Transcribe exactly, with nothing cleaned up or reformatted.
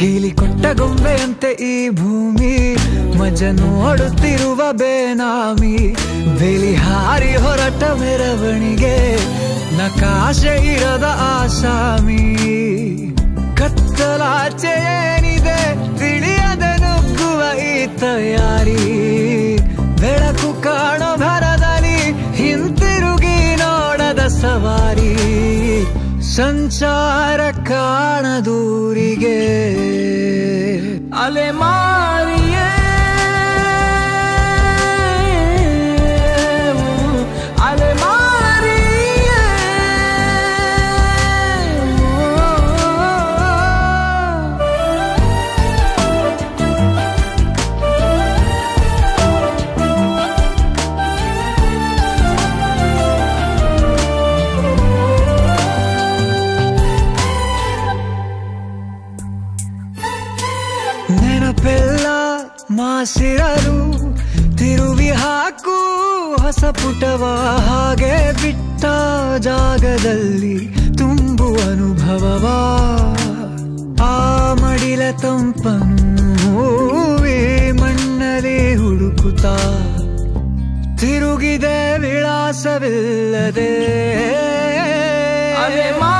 ಗೀಲಿ ಕೊಟ್ಟ ಗೊಂಬೆಯಂತೆ ಈ ಭೂಮಿ ಮಜ ನೋಡುತ್ತಿರುವ ಬೇನಾಮಿ ಬೇಲಿ ಹಾರಿ ಹೊರಟ ಮೆರವಣಿಗೆ ನಕಾಶೆ ಇರದ ಆಸಾಮಿ ಕತ್ತಲಾಚೆ ಏನಿದೆ ತಿಳಿಯದೆ ನುಗ್ಗುವ ಈ ತಯಾರಿ ಬೆಳಕು ಕಾಣೋ ಭರದಲ್ಲಿ ಹಿಂತಿರುಗಿ ನೋಡದ ಸವಾರಿ ಸಂಚಾರ ಕಾಣದೂರಿಗೆ ಅಲೆಮಾರಿಯೇ ಅಲೆಮಾರಿಯೇ ನೆನಪೆಲ್ಲ ಮಾಸಿರಲು ತಿರುವಿ ಹಾಕು ಹೊಸ ಪುಟವ ಹಾಗೆ ಬಿಟ್ಟ ಜಾಗದಲ್ಲಿ ತುಂಬು ಅನುಭವವ ಆ ಮಡಿಲ ತಂಪನ್ನು ಮಣ್ಣಲ್ಲಿ ಹುಡುಕುತ್ತಾ ತಿರುಗಿದೆ ವಿಳಾಸವಿಲ್ಲದೆ